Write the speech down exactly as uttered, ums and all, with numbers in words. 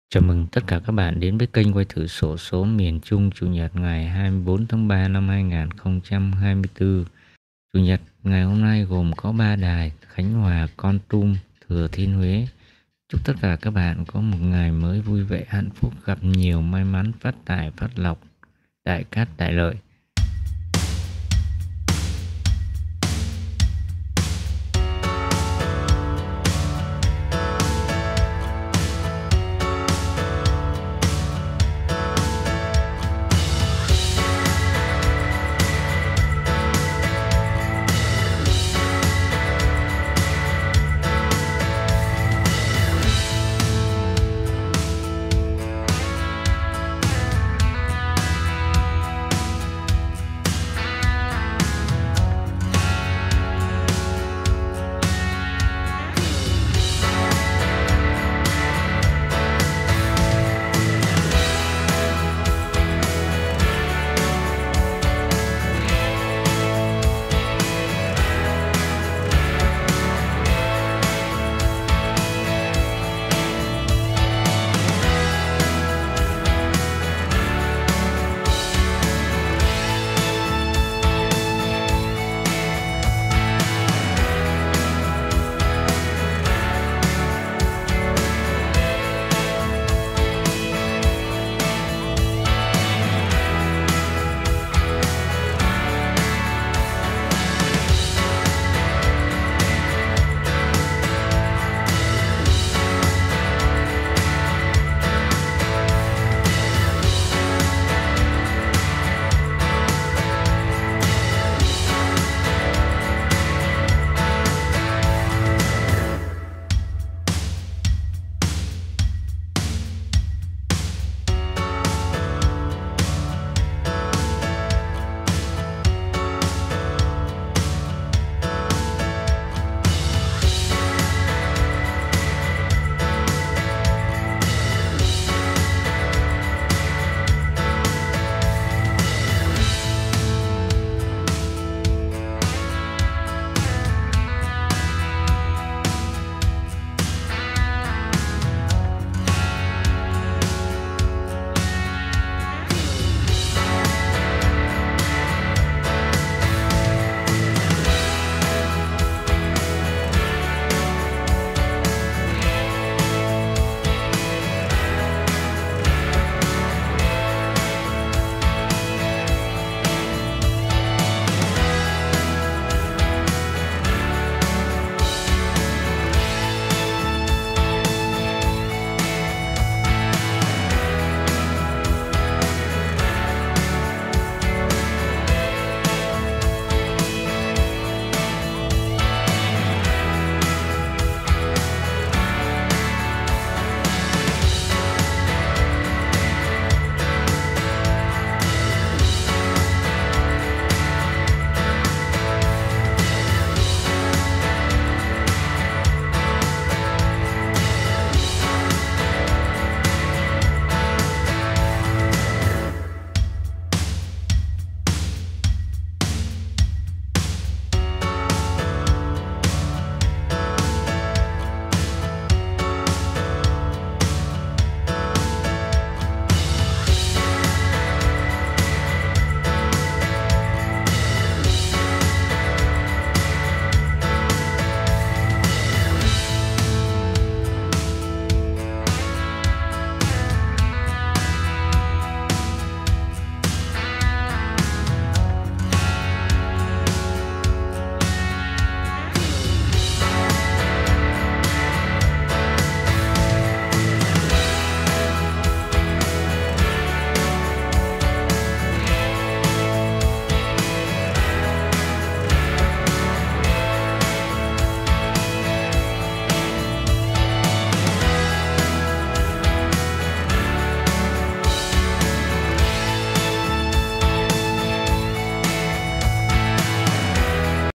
Chào mừng tất cả các bạn đến với kênh quay thử xổ số miền Trung Chủ nhật ngày hai mươi bốn tháng ba năm hai nghìn không trăm hai mươi tư. Chủ nhật ngày hôm nay gồm có ba đài: Khánh Hòa, Kon Tum, Thừa Thiên Huế. Chúc tất cả các bạn có một ngày mới vui vẻ, hạnh phúc, gặp nhiều may mắn, phát tài, phát lộc, đại cát đại lợi.